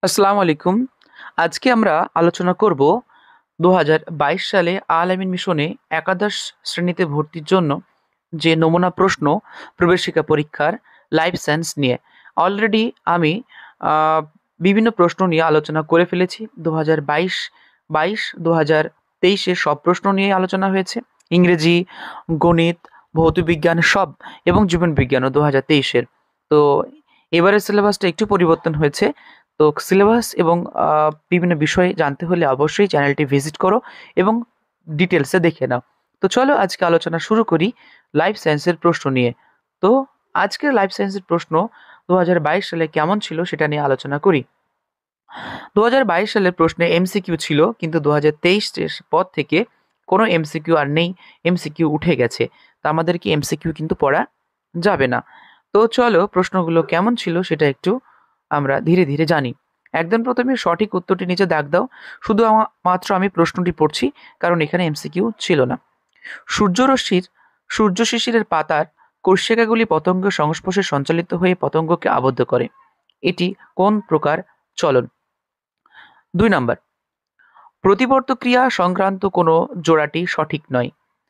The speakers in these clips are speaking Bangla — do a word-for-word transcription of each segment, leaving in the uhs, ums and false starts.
আসসালামু আলাইকুম। আজকে আমরা আলোচনা করব দু হাজার বাইশ সালে আল-আমীন মিশনে একাদশ শ্রেণীতে ভর্তির জন্য যে নমুনা প্রশ্ন প্রবেশিকা পরীক্ষার লাইফ সায়েন্স নিয়ে। অলরেডি আমি আহ, বিভিন্ন প্রশ্ন নিয়ে আলোচনা করে ফেলেছি। দু হাজার বাইশ বাইশ দু হাজার তেইশে সব প্রশ্ন নিয়ে আলোচনা হয়েছে। ইংরেজি, গণিত, ভৌতবিজ্ঞান সব এবং জীবনবিজ্ঞানও দু হাজার তেইশের। তো এবারের সিলেবাসটা একটু পরিবর্তন হয়েছে। তো সিলেবাস এবং আহ, বিভিন্ন বিষয় জানতে হলে অবশ্যই চ্যানেলটি ভিজিট করো এবং ডিটেলসে দেখে নাও। তো চলো আজকে আলোচনা শুরু করি লাইফ সায়েন্সের প্রশ্ন নিয়ে। তো আজকের লাইফ সায়েন্সের প্রশ্ন দু হাজার বাইশ সালে কেমন ছিল সেটা নিয়ে আলোচনা করি। দু হাজার বাইশ সালের প্রশ্নে এমসিকিউ ছিল, কিন্তু দু হাজার তেইশ পর থেকে কোনো এমসিকিউ আর নেই, এমসিকিউ উঠে গেছে। তা আমাদেরকে এমসিকিউ কিন্তু পড়া যাবে না। তো চলো প্রশ্নগুলো কেমন ছিল সেটা একটু আমরা ধীরে ধীরে জানি। একদম প্রথমে সঠিক উত্তরটি নিচে দাগ দাও। শুধু আমা- মাত্র আমি প্রশ্নটি পড়ছি, কারণ এখানে এমসিকিউ ছিল না। সূর্যরশ্মির সূর্য শিশিরের পাতার কোষশিকাগুলি পতঙ্গের সংস্পর্শে সঞ্চালিত হয়ে পতঙ্গকে আবদ্ধ করে। এটি কোন প্রকার চলন? দুই নাম্বার, প্রতিবর্ত ক্রিয়া সংক্রান্ত কোনো জোড়াটি সঠিক নয়।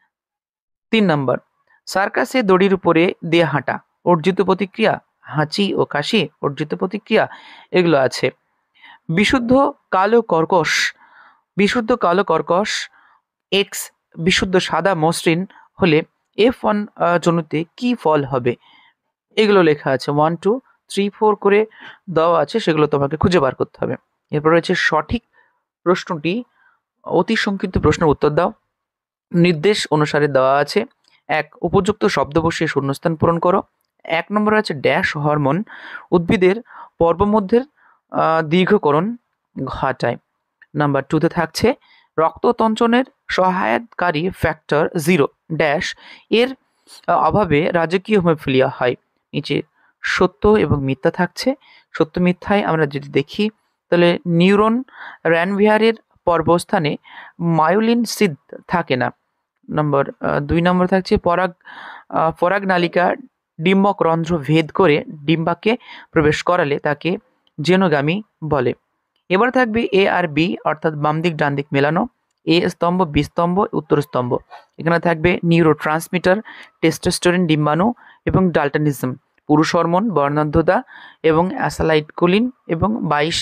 তিন নাম্বার, সার্কাসে দড়ির উপরে দিয়ে হাঁটা অর্জিত প্রতিক্রিয়া, হাঁচি ও কাশি অর্জিত প্রতিক্রিয়া, এগুলো আছে। বিশুদ্ধ কালো কর্কশ বিশুদ্ধ কালো কর্কশ এক্স বিশুদ্ধ সাদা মসৃণ হলে এফ ওয়ান জনুতে কি ফল হবে? এগুলো লেখা আছে, ওয়ান টু থ্রি ফোর করে দেওয়া আছে, সেগুলো তোমাকে খুঁজে বার করতে হবে। এরপর রয়েছে সঠিক প্রশ্নটি, অতি সংক্ষিপ্ত প্রশ্নের উত্তর দাও। নির্দেশ অনুসারে দেওয়া আছে। এক, উপযুক্ত শব্দ বসিয়ে শূন্যস্থান পূরণ করো। এক নম্বরে আছে ড্যাশ হরমোন উদ্ভিদের পর্বমধ্যের আহ, দীর্ঘকরণ ঘটায়। নাম্বার টুতে থাকছে রক্ততঞ্চনের সহায়কারী ফ্যাক্টর জিরো ড্যাশ এর আহ, অভাবে রাজকীয় হেমোফিলিয়া হয়। নিচে সত্য এবং মিথ্যা থাকছে। সত্য মিথ্যায় আমরা যদি দেখি, তাহলে নিউরন র্যানভিয়ারের পর্বস্থানে মায়োলিন সিদ থাকে না। নম্বর আহ, দুই নম্বর থাকছে পরাগ আহ, পরাগ নালিকা ডিম্বক রন্ধ্র ভেদ করে ডিম্বাকে প্রবেশ করালে তাকে জেনোগামী বলে। এবার থাকবে এ আর বি, অর্থাৎ বাম দিক ডান দিক মেলানো। এ স্তম্ভ, বি স্তম্ভ, উত্তর স্তম্ভ। এখানে থাকবে নিউরো ট্রান্সমিটার, টেস্টোস্টেরন ডিম্বাণু এবং ডাল্টানিজম, পুরুষ হরমোন, বর্ণাঢ্যতা এবং অ্যাসালাইটকোলিন এবং বাইশ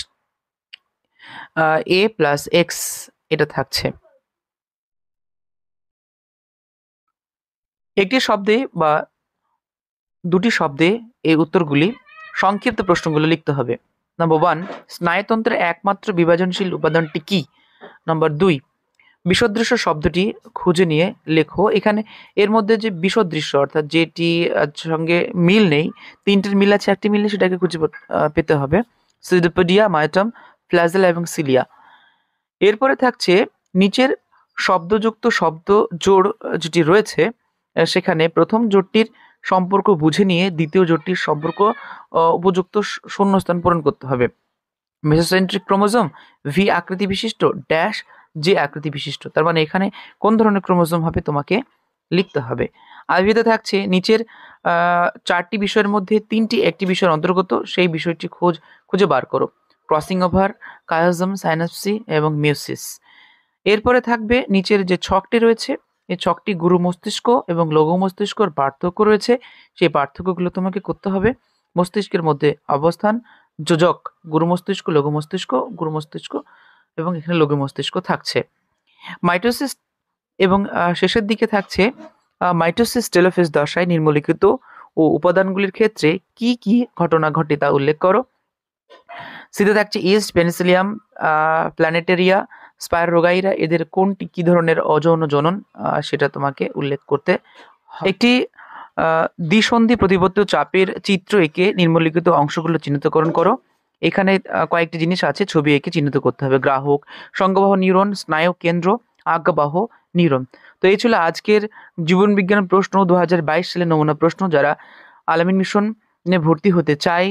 এ প্লাস এক্স এটা থাকছে। একটি শব্দে বা দুটি শব্দে এই উত্তরগুলি সংক্ষিপ্ত প্রশ্নগুলো লিখতে হবে। নাম্বার ওয়ান, স্নায়ুতন্ত্রের একমাত্র বিভাজনশীল উপাদানটি কি? নাম্বার দুই, বিষদৃশ্য শব্দটি খুঁজে নিয়ে লেখো। এখানে এর মধ্যে যে বিষদৃশ্য অর্থাৎ যেটি আহ, সঙ্গে মিল নেই, তিনটের মিল আছে, একটি মিল নেই, সেটাকে খুঁজে পে- আহ, পেতে হবে। সিডোপোডিয়া, মাইটাম, ফ্ল্যাজেলা এবং সিলিয়া। এরপরে থাকছে নিচের শব্দযুক্ত শব্দ জোড় আহ, যেটি রয়েছে, আহ, সেখানে প্রথম জোড়টির সম্পর্ক বুঝে নিয়ে দ্বিতীয় জোড়টির সম্পর্ক আহ, উপযুক্ত শ- শূন্যস্থান পূরণ করতে হবে। মেসোসেন্ট্রিক ক্রোমোজোম ভি আকৃতি বিশিষ্ট ড্যাশ যে আকৃতি বিশিষ্ট, তার মানে এখানে কোন ধরনের ক্রোমোজোম হবে তোমাকে লিখতে হবে। আইভিতে থাকছে নিচের আহ, চারটি বিষয়ের মধ্যে তিনটি একটি বিষয়ের অন্তর্গত, সেই বিষয়টি খোঁজ খুঁজে বার করো। ক্রসিং ওভার, কায়োজম, সাইনাপসি এবং মিউসিস। এরপরে থাকবে নিচের যে ছকটি রয়েছে, এই ছকটি গুরু মস্তিষ্ক এবং লঘু মস্তিষ্কর পার্থক্য রয়েছে, সেই পার্থক্যগুলো তোমাকে করতে হবে। মস্তিষ্কের মধ্যে অবস্থান, যোজক, গুরু মস্তিষ্ক, লঘু মস্তিষ্ক, গুরু মস্তিষ্ক এবং এখানে লঘু মস্তিষ্ক থাকছে। মাইটোসিস এবং আহ, শেষের দিকে থাকছে মাইটোসিস টেলোফেজ দশায় নিম্নলিখিত ও উপাদানগুলির ক্ষেত্রে কি কি ঘটনা ঘটে তা উল্লেখ করো। সিতে থাকছে ইস্ট, পেনিসিলিয়াম, প্ল্যানেটেরিয়া, স্পাইরোগাইরা, এদের কোনটি কি ধরনের অযৌন জনন আহ, সেটা তোমাকে উল্লেখ করতে হবে। একটি আহ, দ্বিসন্ধি প্রতিবদ্ধ চাপের চিত্র এঁকে নিম্নলিখিত অংশগুলো চিহ্নিতকরণ করো। এখানে আহ, কয়েকটি জিনিস আছে, ছবি এঁকে চিহ্নিত করতে হবে। গ্রাহক, সংঘবাহ নিউরন, স্নায়ু কেন্দ্র, আজ্ঞাবাহ নিউরন। তো এই ছিল আজকের জীবন বিজ্ঞান প্রশ্ন, দু হাজার বাইশ সালে নমুনা প্রশ্ন। যারা আল-আমীন মিশনে ভর্তি হতে চায়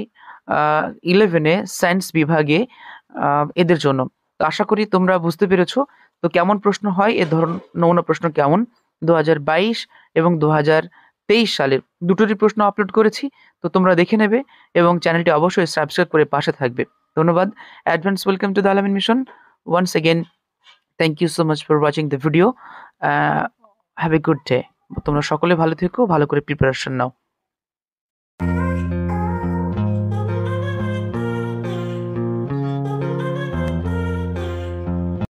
ইলেভেনে সায়েন্স বিভাগে, আহ, এদের জন্য। তো আশা করি তোমরা বুঝতে পেরেছো তো কেমন প্রশ্ন হয়, এ ধরন নমুনা প্রশ্ন কেমন। দু হাজার বাইশ এবং দু হাজার তেইশ সালের দুটোরই প্রশ্ন আপলোড করেছি, তো তোমরা দেখে নেবে এবং চ্যানেলটি অবশ্যই সাবস্ক্রাইব করে পাশে থাকবে। ধন্যবাদ। Advance welcome to the Al-Amin mission. Once again thank you so much for watching the video. Have a good day. তোমরা সকলে ভালো থেকো, ভালো করে প্রিপারেশন নাও।